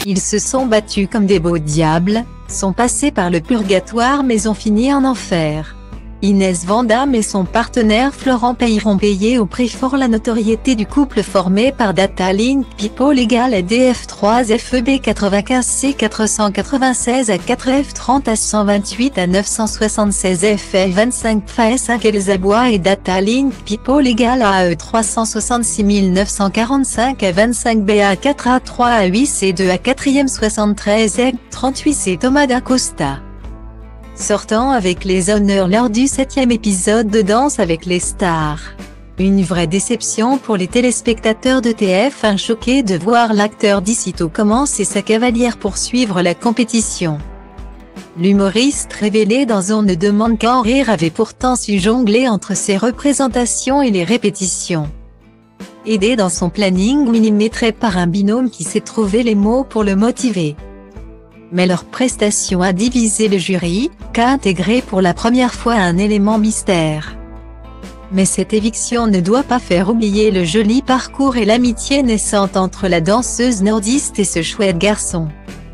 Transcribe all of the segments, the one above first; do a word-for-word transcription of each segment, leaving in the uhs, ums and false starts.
Ils se sont battus comme des beaux diables, sont passés par le purgatoire mais ont fini en enfer. Inès Van Damme et son partenaire Florent Pagny ont payé au prix fort la notoriété du couple formé par Datalink People égale à D F trois F E B quatre-vingt-quinze C quatre cent quatre-vingt-seize A quatre F trente A cent vingt-huit A neuf cent soixante-seize F F vingt-cinq F A cinq Elsa Bois et Datalink People égale à A E trois cent soixante-six mille neuf cent quarante-cinq A vingt-cinq B A quatre A trois A huit C deux A quatre soixante-treize E trente-huit C Thomas d'Acosta. Sortant avec les honneurs lors du septième épisode de Danse avec les stars. Une vraie déception pour les téléspectateurs de T F un choqués de voir l'acteur d'Icito commencer sa cavalière pour suivre la compétition. L'humoriste révélé dans On ne demande qu'à en rire avait pourtant su jongler entre ses représentations et les répétitions. Aidé dans son planning millimétré par un binôme qui sait trouver les mots pour le motiver. Mais leur prestation a divisé le jury, qu'a intégré pour la première fois un élément mystère. Mais cette éviction ne doit pas faire oublier le joli parcours et l'amitié naissante entre la danseuse nordiste et ce chouette garçon.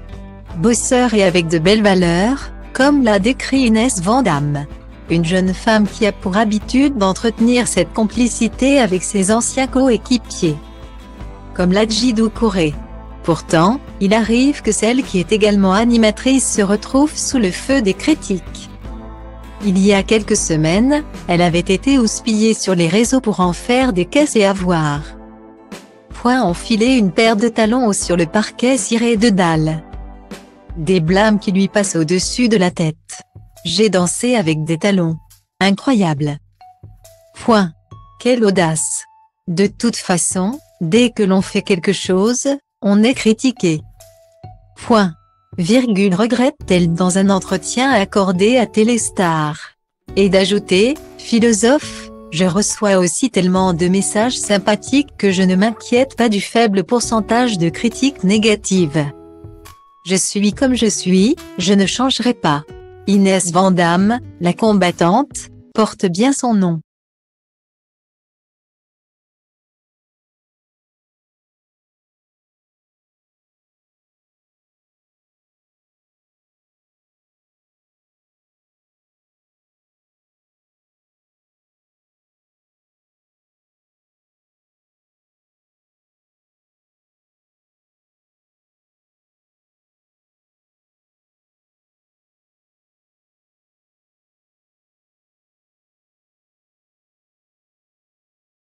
Bosseur et avec de belles valeurs, comme l'a décrit Inès Van Damme. Une jeune femme qui a pour habitude d'entretenir cette complicité avec ses anciens coéquipiers. Comme Ladji Doucouré. Pourtant, il arrive que celle qui est également animatrice se retrouve sous le feu des critiques. Il y a quelques semaines, elle avait été houspillée sur les réseaux pour en faire des caisses et avoir. Point enfilé une paire de talons hauts sur le parquet ciré de dalles. Des blâmes qui lui passent au-dessus de la tête. J'ai dansé avec des talons. Incroyable. Point. Quelle audace. De toute façon, dès que l'on fait quelque chose, on est critiqué. Point. Virgule regrette-t-elle dans un entretien accordé à Téléstar. Et d'ajouter, philosophe, je reçois aussi tellement de messages sympathiques que je ne m'inquiète pas du faible pourcentage de critiques négatives. Je suis comme je suis, je ne changerai pas. Inès Van Damme, la combattante, porte bien son nom.